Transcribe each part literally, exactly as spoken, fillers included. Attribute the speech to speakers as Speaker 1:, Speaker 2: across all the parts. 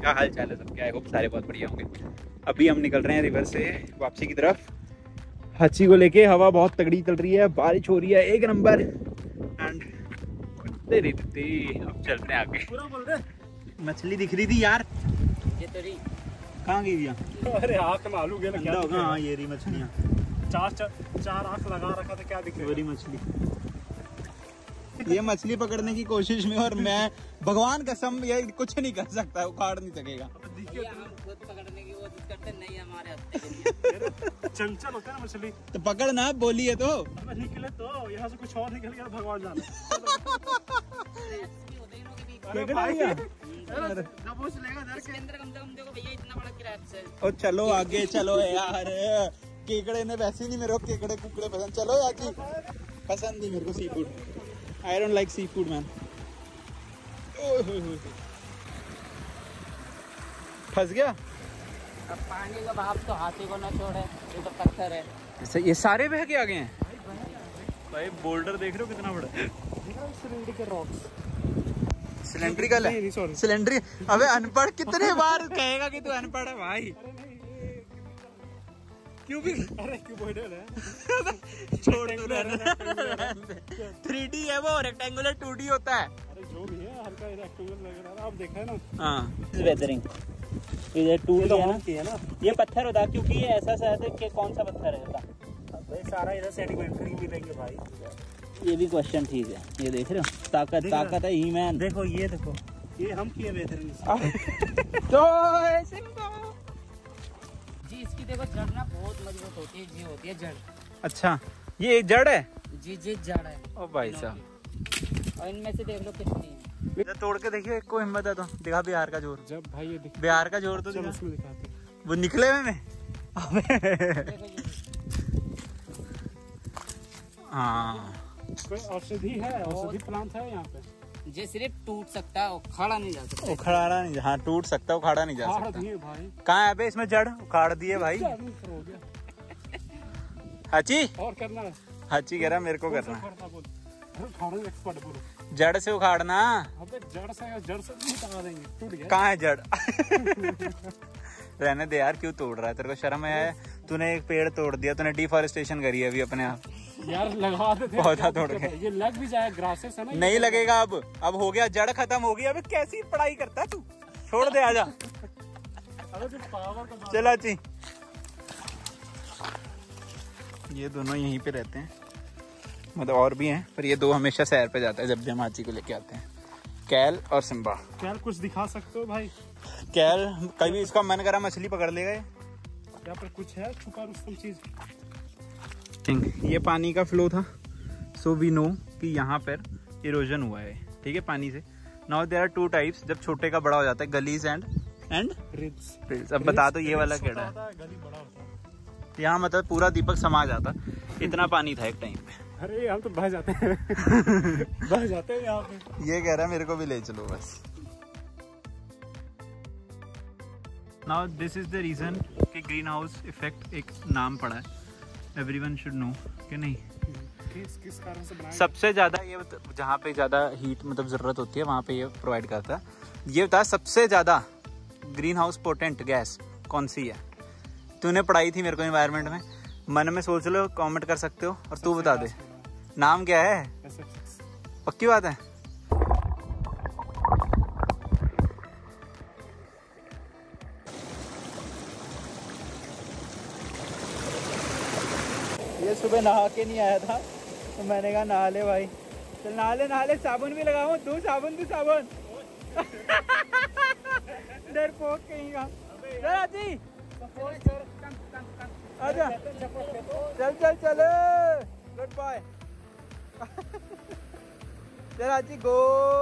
Speaker 1: क्या हाल चाल है सबके? आई होप सारे बहुत बढ़िया होंगे। अभी हम निकल रहे हैं रिवर से वापसी की तरफ, हाची को लेके। हवा बहुत तगड़ी चल रही है, बारिश हो रही है एक नंबर एंड तेरी तेरी। अब चलते हैं आगे। पूरा बोल रहे मछली दिख रही थी यार, ये तो रही कहाँ गई दिया?
Speaker 2: अरे आँख में आलू गया क्या होगा?
Speaker 1: हाँ ये रही मछलियाँ,
Speaker 2: चार चार चार आँख लगा रखा था, क्या दिख रही?
Speaker 1: बड़ी मछली। ये मछली पकड़ने की कोशिश में और मैं भगवान कसम ये कुछ नहीं कर सकता, उखाड़ नहीं सकेगा।
Speaker 3: पकड़ने की कोशिश करते नहीं हमारे हफ्ते
Speaker 2: चंचल होता है ना मछली,
Speaker 1: तो पकड़ना बोली है तो
Speaker 2: निकले तो यहाँ से कुछ और निकल गया, भगवान जाने।
Speaker 1: ओ चलो आगे चलो यार, केकड़े ने वैसे नहीं मेरे को केकड़े कुकड़े पसंद। चलो यार जी, पसंद नहीं मेरे को seafood. I don't like seafood man. फंस गया।
Speaker 3: अब पानी का भाव तो हाथी को ना छोड़े, ये तो पत्थर है।
Speaker 1: ये सारे बह के आ गए हैं भाई। बोल्डर देख रहे हो कितना बड़ा?
Speaker 2: सिलेंड्रिकल रॉक्स,
Speaker 1: सिलेंड्रिकल है, सिलेंड्रिक। अबे अनपढ़ कितने बार कहेगा कि तू अनपढ़ है भाई? क्यों भी?
Speaker 2: अरे क्यूबॉइडल है।
Speaker 1: छोड़ थ्री डी है वो, रेक्टेंगुलर टू डी होता है।
Speaker 2: अरे जो भी है हल्का रेक्टेंगुलर लग रहा है, आप देखा है ना।
Speaker 1: हाँ
Speaker 3: वेदरिंग ये टूट
Speaker 2: तो
Speaker 3: गया ना,
Speaker 2: है ना,
Speaker 3: ये पत्थर होता क्योंकि ये ऐसा शायद कि कौन सा पत्थर है
Speaker 2: भाई? सारा इधर सेडिमेंट्री मिलेंगे भाई।
Speaker 3: ये भी क्वेश्चन ठीक है। ये देख रहे हो ताकत, ताकत है ही मैन।
Speaker 2: देखो ये देखो, ये हम किए बेहतरीन
Speaker 1: तो
Speaker 3: जी इसकी देखो जड़ ना बहुत मजबूत होती है, जी होती है जड़।
Speaker 1: अच्छा ये जड़ है?
Speaker 3: जी जी जड़ है।
Speaker 1: ओ भाई साहब,
Speaker 3: और इनमें से देख लो कितनी है।
Speaker 1: ये तोड़ के देखिए, को हिम्मत है तो दिखा बिहार का जोर।
Speaker 2: जब भाई ये दिख...
Speaker 1: बिहार का जोर तो
Speaker 2: चलो
Speaker 1: दिखा।
Speaker 2: उसमें दिखाते हैं।
Speaker 1: वो निकले हुए में। हाँ
Speaker 2: कोई औषधि है, औषधि प्लांट है यहाँ पे।
Speaker 3: ये सिर्फ टूट सकता है, उखाड़ा नहीं जा सकता।
Speaker 1: उखाड़ा नहीं, हाँ टूट सकता, उखाड़ा नहीं जा
Speaker 2: उखाड़
Speaker 1: सकता।
Speaker 2: दिए भाई।
Speaker 1: कहाँ है बे इसमें जड़? उखाड़ दिए भाई।
Speaker 2: हो गया।
Speaker 1: हाची
Speaker 2: और करना है?
Speaker 1: हाची कह रहा मेरे को करना है।
Speaker 2: करना बोल। अरे उखाड़ने एक्सपर्ट बोलो।
Speaker 1: जड़ से उखाड़ना।
Speaker 2: अबे जड़ से जड़ से नहीं उतार देंगे, टूट गया।
Speaker 1: कहाँ है जड़? रहने दे यार, क्यों तोड़ रहा है? तेरे को शर्म है? तूने एक पेड़ तोड़ दिया, तूने डिफॉरेस्टेशन करी है अभी अपने आप।
Speaker 2: यार लगा देते हैं,
Speaker 1: पौधा तोड़ के।
Speaker 2: ये लग भी जाए, ग्रासेस है ना।
Speaker 1: नहीं लगेगा अब, अब हो गया, जड़ खत्म हो गई। अबे कैसी पढ़ाई करता है तू? छोड़ दे, आजा।
Speaker 2: अबे तो पावर का
Speaker 1: चला ची। ये दोनों यहीं पे रहते हैं, मतलब और भी हैं, पर ये दो हमेशा सैर पे जाता है जब भी हम हाची को लेके आते हैं। कैल और सिम्बा।
Speaker 2: कैल कुछ दिखा सकते हो भाई?
Speaker 1: कैल कभी इसका मन करा मछली पकड़ लेगा।
Speaker 2: यहाँ पर कुछ है छुपा रुस्तम चीज?
Speaker 1: ये पानी का फ्लो था, सो वी नो कि यहाँ पर इरोजन हुआ है, ठीक है, पानी से। Now there are two types, जब छोटे का बड़ा हो जाता है, gullies and and
Speaker 2: rills.
Speaker 1: Rills. अब बता दो ये वाला केड़ा है?
Speaker 2: गली बड़ा होता है।
Speaker 1: यहाँ मतलब पूरा दीपक समा जाता, इतना पानी था एक टाइम पे।
Speaker 2: अरे हम तो बह जाते हैं। बह जाते हैं यहाँ पे।
Speaker 1: ये कह रहा है मेरे को भी ले चलो बस। Now this is the reason कि ग्रीन हाउस इफेक्ट एक नाम पड़ा है, एवरीवन शुड नो कि नहीं?
Speaker 2: किस किस कारण से बनाया?
Speaker 1: सबसे ज्यादा ये जहाँ पे ज्यादा हीट मतलब जरूरत होती है वहाँ पे ये प्रोवाइड करता है। ये बता सबसे ज्यादा ग्रीन हाउस पोटेंट गैस कौन सी है? तूने पढ़ाई थी मेरे को एनवायरनमेंट में, मन में सोच लो, कमेंट कर सकते हो और तू बता दे नाम क्या है। पक्की बात है? ये सुबह नहा के नहीं आया था तो मैंने कहा नहा ले भाई। चल नहा ले, नहा ले, साबुन भी लगाऊं? तू साबुन तू साबुन। डरपोक कहीं का। आजा चल चल चल, गुड बाय। चल आजी गो।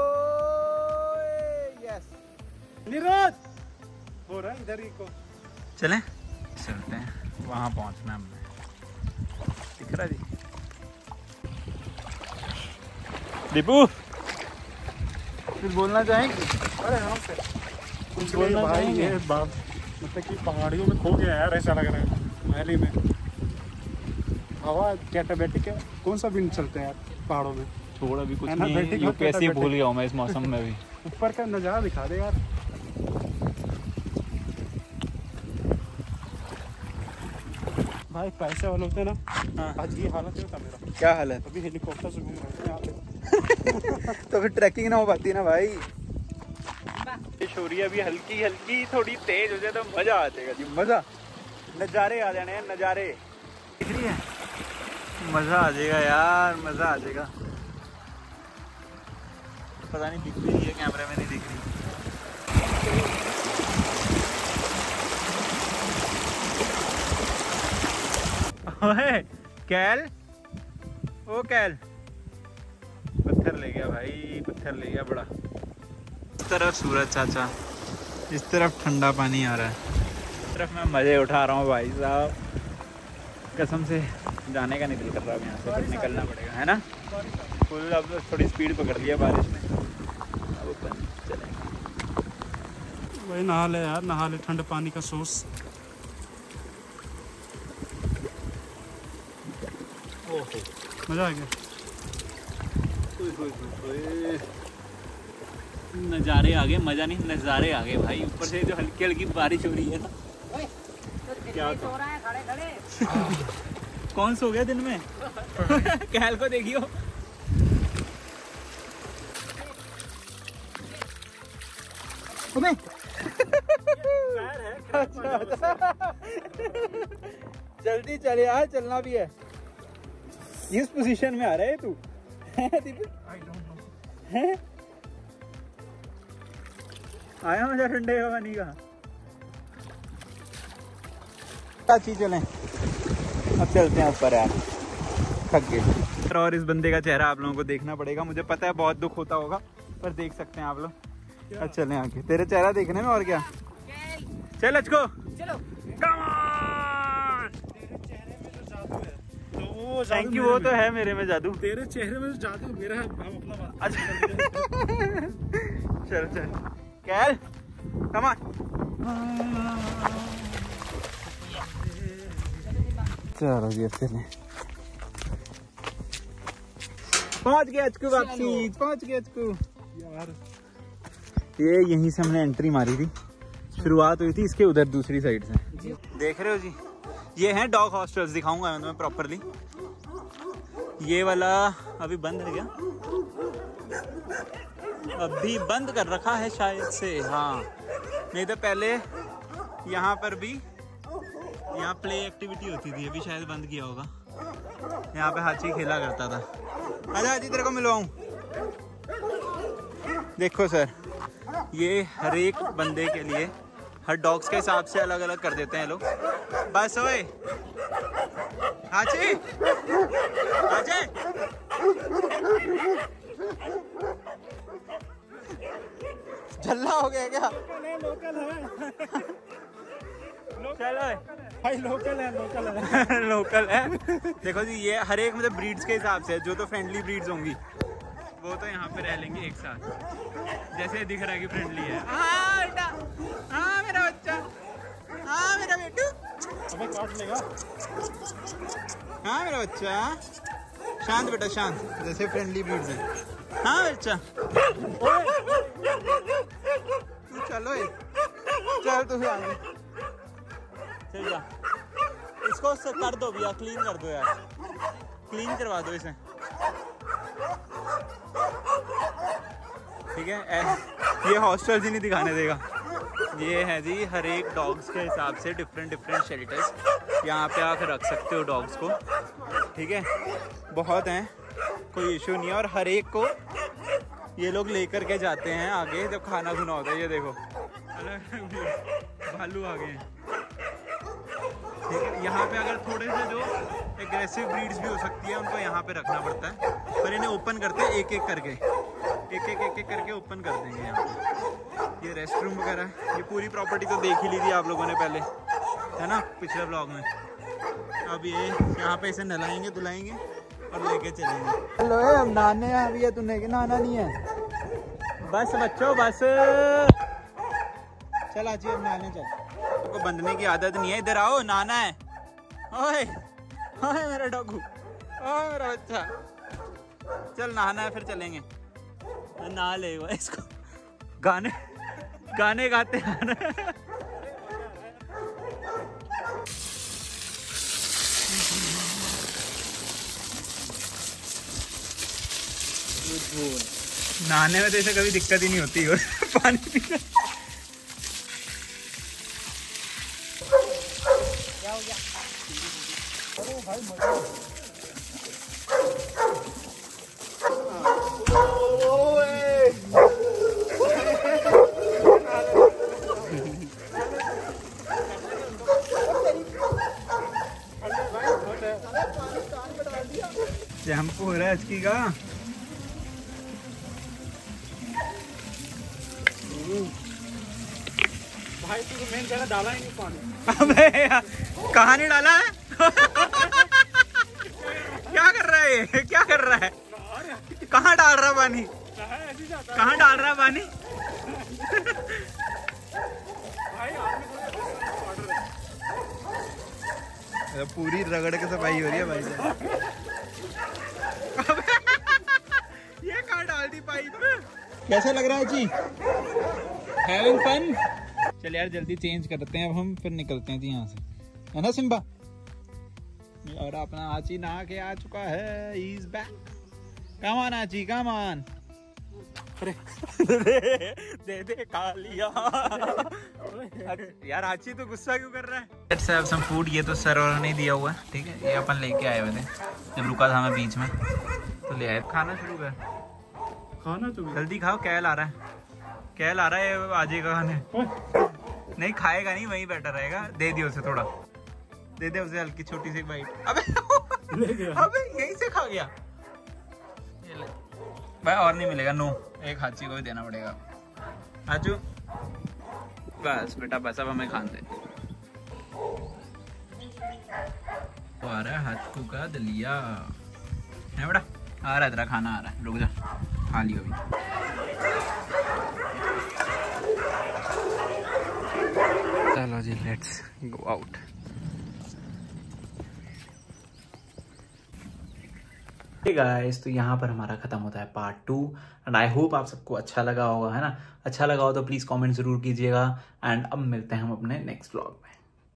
Speaker 1: यस
Speaker 2: निरोध हो रहा है इधर ही को।
Speaker 1: चलें, चलते हैं, वहाँ पहुँचना हमने। दिख रहा जी दीपू, कुछ बोलना चाहेंगे?
Speaker 2: अरे हाँ से कुछ बोलना भाई। ये बात मतलब कि पहाड़ियों में खो गया यार, ऐसा लग रहा है। वैली में हवा कैटाबेटिक है, कौन सा विंड चलते हैं यार पहाड़ों में?
Speaker 1: थोड़ा भी कुछ
Speaker 2: नहीं,
Speaker 1: यूपीएससी भूल गया हूँ मैं इस मौसम में भी।
Speaker 2: ऊपर का नज़ारा दिखा दे यार। भाई पैसे वाले होते हैं ना।
Speaker 1: हाँ।
Speaker 2: आज ये हालत है होता मेरा।
Speaker 1: क्या हाल है?
Speaker 2: अभी हेलीकॉप्टर से घूम रहा हूँ यहाँ पे।
Speaker 1: तो फिर ट्रैकिंग ना हो पाती ना भाई। शोरी अभी हल्की हल्की थोड़ी तेज हो जाए तो मजा आ जाएगा जी, मजा। नज़ारे आ जाने हैं, नज़ारे दिख रही है, मजा आ जाएगा यार, मजा आ जाएगा। पता नहीं दिख रही है, कैमरे में नहीं दिख रही। ओए कैल, ओ कैल, पत्थर ले गया भाई, पत्थर ले गया बड़ा। इस तरफ सूरज चाचा, इस तरफ ठंडा पानी आ रहा है, इस तरफ मैं मजे उठा रहा हूँ भाई साहब। कसम से जाने का नहीं दिल कर रहा अब यहाँ से, फिर निकलना पड़ेगा है ना। फुल अब थोड़ी स्पीड पकड़ लिया बारिश ने, अब अपन चलेंगे।
Speaker 2: वही नहा ले यार, नहा ले, ठंडे पानी का सोर्स। मजा आ गया।
Speaker 1: नज़ारे आ गए, मजा नहीं नज़ारे आ गए भाई। ऊपर से जो हल्की हल्की बारिश हो रही है ना। क्या
Speaker 3: सो रहा है खड़े खड़े।
Speaker 1: कौन सो गया दिन में? कैल को देखियो। जल्दी चले यार, चलना भी है। इस पोजीशन में आ रहा है तू? हैं? आया मजा ठंडे पानी का। अच्छी चलें, अब चलते हैं ऊपर यार, थक गए। और इस बंदे का चेहरा आप लोगों को देखना पड़ेगा, मुझे पता है बहुत दुख होता होगा, पर देख सकते हैं आप लोग। अब चलें आगे, तेरे चेहरा देखने में और क्या। चल लेट्स गो,
Speaker 3: चलो।
Speaker 1: थैंक यू, वो तो है मेरे में जादू।
Speaker 2: तेरे चेहरे में जादू, मेरा हम अपना बात।
Speaker 1: अच्छा चल चल कैल, कम ऑन। चलो जी चलें, पहुंच गए अचकू, वापसी पहुंच गए अचकू
Speaker 2: यार।
Speaker 1: ये यहीं से हमने एंट्री मारी थी, शुरुआत हुई थी इसके उधर दूसरी साइड से। देख रहे हो जी, ये हैं डॉग हॉस्टल्स, दिखाऊंगा मैं तुम्हें प्रॉपरली। ये वाला अभी बंद है क्या? अभी बंद कर रखा है शायद से, हाँ। नहीं तो पहले यहाँ पर भी यहाँ प्ले एक्टिविटी होती थी, अभी शायद बंद किया होगा। यहाँ पे हाथी खेला करता था। आजा हाथी, तेरे को मिलवाऊं। देखो सर, ये हर एक बंदे के लिए, हर डॉग्स के हिसाब से अलग अलग कर देते हैं लोग। बस ओए हाथी, हाथी झल्ला हो गया क्या?
Speaker 2: लोकल है,
Speaker 1: चलो
Speaker 2: भाई लोकल है, लोकल है।
Speaker 1: लोकल है। देखो जी, ये हर एक मतलब ब्रीड्स के हिसाब से, जो तो फ्रेंडली ब्रीड्स होंगी वो तो यहाँ पे रह लेंगे एक साथ। जैसे दिख रहा है कि फ्रेंडली है। हाँ बेटा, हाँ मेरा बच्चा, हाँ मेरा बेटू,
Speaker 2: अबे काट लेगा।
Speaker 1: हाँ मेरा बच्चा, शांत बेटा शांत, जैसे फ्रेंडली ब्रीड्स हैं। हाँ बच्चा, तू चलो, चल तू आगे चल जा। इसको कर दो भैया, क्लीन कर दो यार, क्लीन करवा दो इसे, ठीक है। ये हॉस्टल ही नहीं दिखाने देगा। ये है जी हर एक डॉग्स के हिसाब से डिफरेंट डिफरेंट शेल्टर्स, यहाँ पे आकर रख सकते हो डॉग्स को, ठीक है। बहुत हैं, कोई इशू नहीं है। और हर एक को ये लोग लेकर के जाते हैं आगे जब खाना खुना होता है। ये देखो भालू आ गए हैं, ठीक है। यहाँ पे अगर थोड़े से जो एग्रेसिव ब्रीड्स भी हो सकती है, उनको यहाँ पे रखना पड़ता है, पर इन्हें ओपन करते हैं एक एक करके, एक एक एक एक करके ओपन कर देंगे यहाँ पे। ये रेस्ट रूम वगैरह है। ये पूरी प्रॉपर्टी तो देख ही ली थी आप लोगों ने पहले, है ना, पिछले ब्लॉग में। अब ये यहाँ पे इसे नहलाएंगे धुलाएंगे और लेके चलेंगे। हेलो, हम नहाने आ रही है, तूने कि नहाना नहीं है? बस बच्चों बस, चल आज नहाने चल। को बंधने की आदत नहीं है, इधर आओ, नहाना है। ओए ओए मेरा डॉगू, ओए मेरा बच्चा, चल नहाना है, फिर चलेंगे। नहा ले इसको, गाने गाने गाते हैं। नहाने में तो ऐसे कभी दिक्कत ही नहीं होती और पानी पीना।
Speaker 3: क्या हो गया?
Speaker 2: अरे भाई मजा
Speaker 1: शैम्पू हो रहा है इसकी का।
Speaker 2: भाई तू मेन जगह डाला ही नहीं पानी।
Speaker 1: अबे यार, कहाँ नहीं डाला है? क्या कर रहा है ये? क्या कर रहा है? कहाँ डाल रहा पानी? कहाँ डाल रहा पानी? पूरी रगड़ के सफाई हो रही है भाई साहब। ये कहाँ डाल दी पाइप? कैसा लग रहा है जी? Having fun? चल यार जल्दी चेंज करते हैं अब हम, फिर निकलते हैं जी यहाँ से, है ना सिम्बा? और अपना आची नहा के आ चुका है। He is back. Come on आची, कम ऑन। अरे दे दे, दे खा लिया। यार आची तो गुस्सा क्यों कर रहा है? Let's have some food. ये तो सर्वर ने दिया हुआ है, ठीक है, ये अपन लेके आए हुए थे जब रुका था मैं बीच में, तो ले आए। खाना शुरू कर।
Speaker 2: खाना तो
Speaker 1: जल्दी खाओ, कैल आ रहा है, कैल आ रहा है, आ जाएगा खाने। नहीं खाएगा नहीं, वहीं बैठा रहेगा। दे दियो उसे थोड़ा, दे दे उसे हल्की छोटी सी बाइट। अबे अबे यहीं से खा गया। ये ले भाई, और नहीं मिलेगा। नो, एक हाथी को भी देना पड़ेगा। हाचू बस बेटा, बस अब हमें खान दे। तो आ रहा है हाथू का दलिया है बेटा, आ रहा है तेरा खाना, आ रहा है। रुक जा, खा लियो अभी। चलो जी, let's go out. Hey guys, तो यहाँ पर हमारा खत्म होता है part two, and I hope आप सबको अच्छा लगा होगा, है ना? अच्छा लगा हो तो प्लीज़ कमेंट ज़रूर कीजिएगा, एंड अब मिलते हैं हम अपने नेक्स्ट व्लॉग में।